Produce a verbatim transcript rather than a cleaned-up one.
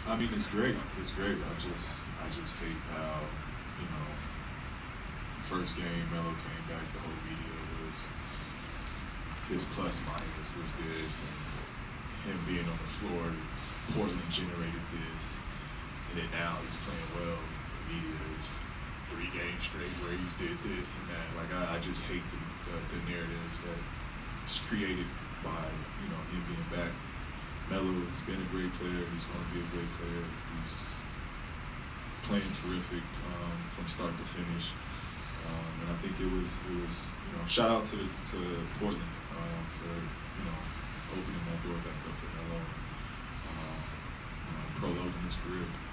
I mean, it's great. It's great. I just, I just hate how, you know, first game Melo came back. The whole media was his plus minus was this, and him being on the floor. Portland generated this, and then now he's playing well. The media is three games straight where he's did this and that. Like I, I just hate the, the, the narratives that it's created by you know him being back. Melo has been a great player. He's going to be a great player. He's playing terrific um, from start to finish. Um, and I think it was it was you know shout out to the, to Portland um, for you know opening that door back up for Melo, um, you know, prolonging his career.